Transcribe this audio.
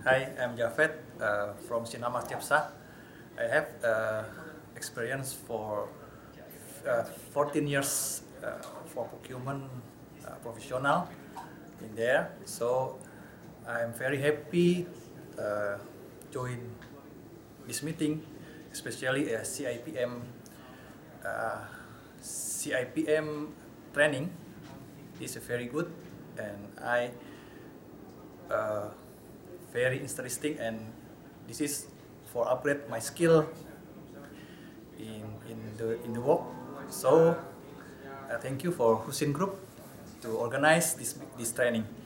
Hi, I'm Jafet from Sinama Tiapsa. I have experience for 14 years for procurement professional in there. So I'm very happy join this meeting, especially a uh, CIPM training is very good, and I uh, very interesting, and this is for upgrade my skill in the work. So thank you for Husin Group to organize this training.